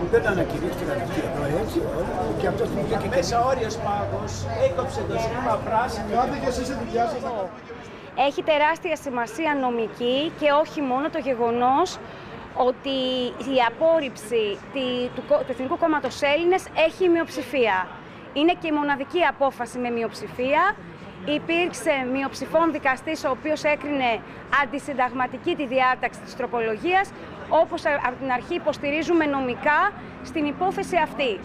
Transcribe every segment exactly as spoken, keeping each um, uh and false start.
δεν ανακηρύχθηκαν αυτοί εδώ έτσι, και αυτός πήγε και μέσα όριος πάγος έκοψε το σήμα πράσινο. Κάντε και εσείς τη δουλειά σας. Έχει τεράστια σημασία νομική και όχι μόνο το γεγονός ότι η απόρριψη του Εθνικού Κόμματος Έλληνες έχει μειοψηφία. Είναι και η μοναδική απόφαση με μειοψηφία. Υπήρξε μειοψηφών δικαστής ο οποίος έκρινε αντισυνταγματική τη διάταξη της τροπολογίας, όπως από την αρχή υποστηρίζουμε νομικά στην υπόθεση αυτή.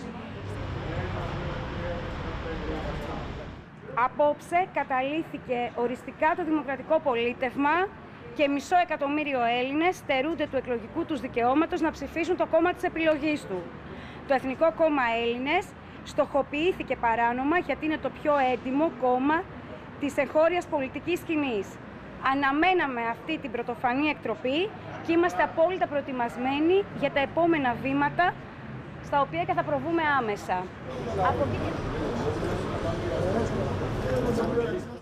Απόψε καταλήθηκε οριστικά το δημοκρατικό πολίτευμα και μισό εκατομμύριο Έλληνες στερούνται του εκλογικού τους δικαιώματος να ψηφίσουν το κόμμα της επιλογής του. Το Εθνικό Κόμμα Έλληνες στοχοποιήθηκε παράνομα γιατί είναι το πιο έντιμο κόμμα της εγχώριας πολιτικής σκηνής. Αναμέναμε αυτή την πρωτοφανή εκτροπή και είμαστε απόλυτα προετοιμασμένοι για τα επόμενα βήματα στα οποία και θα προβούμε άμεσα. Από...